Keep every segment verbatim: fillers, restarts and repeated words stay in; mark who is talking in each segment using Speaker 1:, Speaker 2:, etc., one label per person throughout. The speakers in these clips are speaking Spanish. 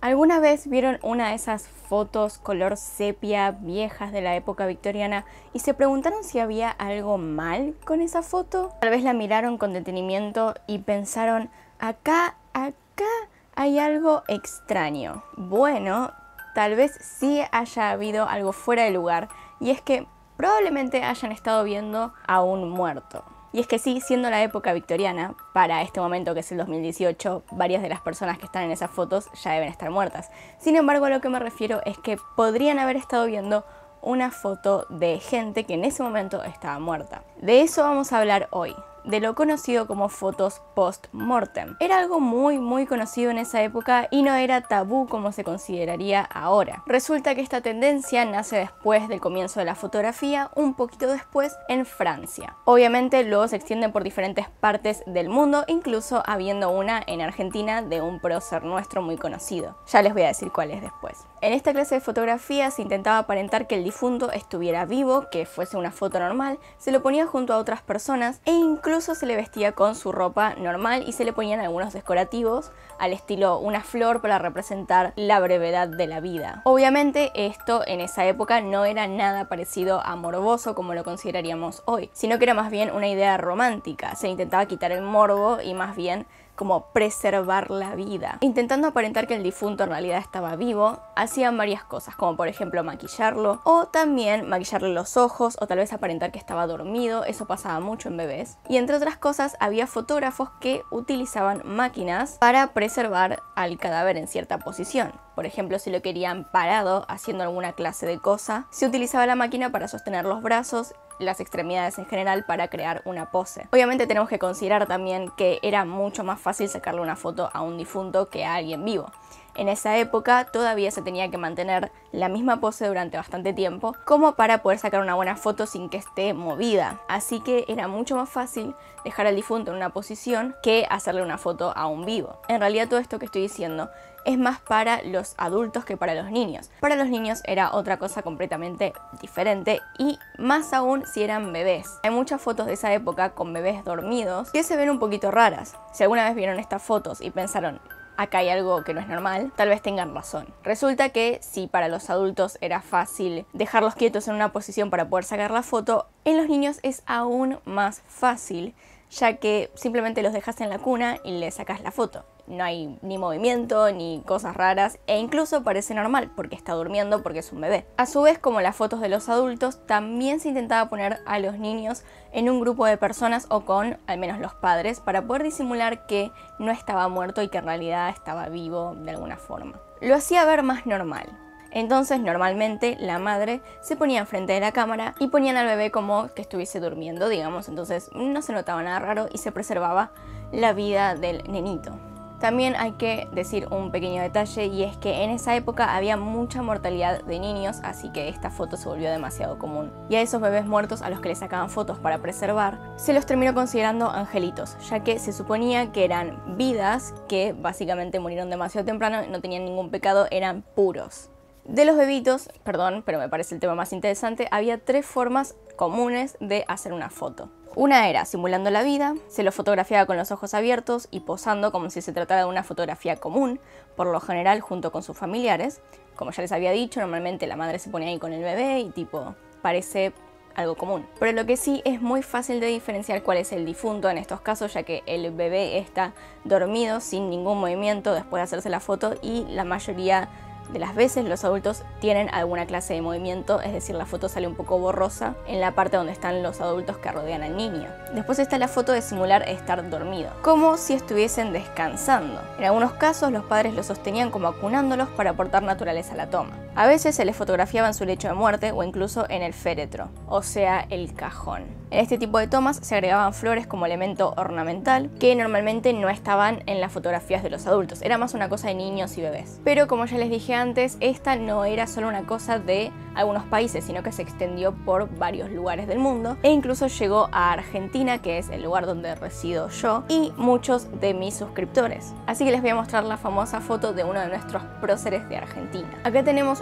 Speaker 1: ¿Alguna vez vieron una de esas fotos color sepia viejas de la época victoriana y se preguntaron si había algo mal con esa foto? Tal vez la miraron con detenimiento y pensaron, acá, acá hay algo extraño. Bueno, tal vez sí haya habido algo fuera de lugar, y es que probablemente hayan estado viendo a un muerto. Y es que sí, siendo la época victoriana, para este momento que es el dos mil dieciocho, varias de las personas que están en esas fotos ya deben estar muertas. Sin embargo, a lo que me refiero es que podrían haber estado viendo una foto de gente que en ese momento estaba muerta. De eso vamos a hablar hoy, de lo conocido como fotos post-mortem. Era algo muy muy conocido en esa época y no era tabú como se consideraría ahora. Resulta que esta tendencia nace después del comienzo de la fotografía, un poquito después en Francia. Obviamente luego se extiende por diferentes partes del mundo, incluso habiendo una en Argentina de un prócer nuestro muy conocido. Ya les voy a decir cuál es después. En esta clase de fotografía se intentaba aparentar que el difunto estuviera vivo, que fuese una foto normal, se lo ponía junto a otras personas e incluso se le vestía con su ropa normal y se le ponían algunos decorativos al estilo una flor para representar la brevedad de la vida. Obviamente esto en esa época no era nada parecido a morboso como lo consideraríamos hoy, sino que era más bien una idea romántica. Se intentaba quitar el morbo y más bien como preservar la vida. Intentando aparentar que el difunto en realidad estaba vivo, hacían varias cosas, como por ejemplo maquillarlo, o también maquillarle los ojos, o tal vez aparentar que estaba dormido. Eso pasaba mucho en bebés. Y entre otras cosas, había fotógrafos que utilizaban máquinas para preservar al cadáver en cierta posición. Por ejemplo, si lo querían parado haciendo alguna clase de cosa, se utilizaba la máquina para sostener los brazos, las extremidades en general, para crear una pose. Obviamente tenemos que considerar también que era mucho más fácil sacarle una foto a un difunto que a alguien vivo. En esa época todavía se tenía que mantener la misma pose durante bastante tiempo como para poder sacar una buena foto sin que esté movida. Así que era mucho más fácil dejar al difunto en una posición que hacerle una foto a un vivo. En realidad todo esto que estoy diciendo es más para los adultos que para los niños. Para los niños era otra cosa completamente diferente, y más aún si eran bebés. Hay muchas fotos de esa época con bebés dormidos que se ven un poquito raras. Si alguna vez vieron estas fotos y pensaron, acá hay algo que no es normal, tal vez tengan razón. Resulta que si para los adultos era fácil dejarlos quietos en una posición para poder sacar la foto, en los niños es aún más fácil, ya que simplemente los dejas en la cuna y les sacas la foto. No hay ni movimiento ni cosas raras, e incluso parece normal porque está durmiendo, porque es un bebé. A su vez, como las fotos de los adultos, también se intentaba poner a los niños en un grupo de personas o con al menos los padres para poder disimular que no estaba muerto y que en realidad estaba vivo de alguna forma. Lo hacía ver más normal. Entonces normalmente la madre se ponía enfrente de la cámara y ponían al bebé como que estuviese durmiendo, digamos, entonces no se notaba nada raro y se preservaba la vida del nenito. También hay que decir un pequeño detalle, y es que en esa época había mucha mortalidad de niños, así que esta foto se volvió demasiado común. Y a esos bebés muertos a los que les sacaban fotos para preservar, se los terminó considerando angelitos, ya que se suponía que eran vidas que básicamente murieron demasiado temprano, no tenían ningún pecado, eran puros. De los bebitos, perdón, pero me parece el tema más interesante, había tres formas comunes de hacer una foto. Una era simulando la vida, se lo fotografiaba con los ojos abiertos y posando como si se tratara de una fotografía común, por lo general junto con sus familiares. Como ya les había dicho, normalmente la madre se pone ahí con el bebé y tipo, parece algo común. Pero lo que sí es muy fácil de diferenciar cuál es el difunto en estos casos, ya que el bebé está dormido sin ningún movimiento después de hacerse la foto, y la mayoría de las veces los adultos tienen alguna clase de movimiento, es decir, la foto sale un poco borrosa en la parte donde están los adultos que rodean al niño. Después está la foto de simular estar dormido, como si estuviesen descansando. En algunos casos los padres los sostenían como acunándolos para aportar naturaleza a la toma. A veces se les fotografiaba en su lecho de muerte o incluso en el féretro, o sea, el cajón. En este tipo de tomas se agregaban flores como elemento ornamental, que normalmente no estaban en las fotografías de los adultos, era más una cosa de niños y bebés. Pero como ya les dije antes, esta no era solo una cosa de algunos países, sino que se extendió por varios lugares del mundo, e incluso llegó a Argentina, que es el lugar donde resido yo, y muchos de mis suscriptores. Así que les voy a mostrar la famosa foto de uno de nuestros próceres de Argentina. Acá tenemos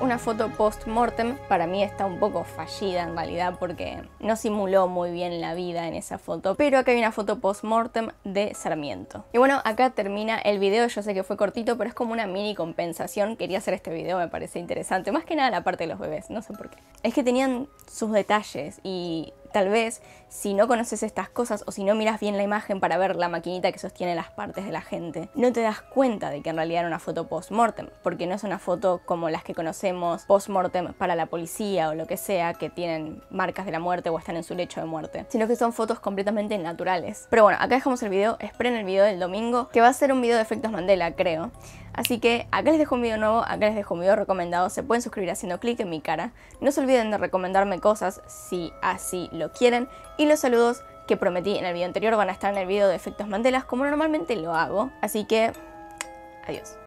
Speaker 1: una foto post-mortem. Para mí está un poco fallida en realidad porque no simuló muy bien la vida en esa foto. Pero acá hay una foto post-mortem de Sarmiento. Y bueno, acá termina el video. Yo sé que fue cortito, pero es como una mini compensación. Quería hacer este video, me parece interesante. Más que nada la parte de los bebés, no sé por qué. Es que tenían sus detalles y tal vez si no conoces estas cosas o si no miras bien la imagen para ver la maquinita que sostiene las partes de la gente, no te das cuenta de que en realidad era una foto post-mortem, porque no es una foto como las que conocemos post-mortem para la policía o lo que sea, que tienen marcas de la muerte o están en su lecho de muerte, sino que son fotos completamente naturales. Pero bueno, acá dejamos el video. Esperen el video del domingo, que va a ser un video de efectos Mandela, creo. Así que acá les dejo un video nuevo, acá les dejo un video recomendado. Se pueden suscribir haciendo clic en mi cara. No se olviden de recomendarme cosas si así lo quieren. Y los saludos que prometí en el video anterior van a estar en el video de efectos Mandela, como normalmente lo hago. Así que, adiós.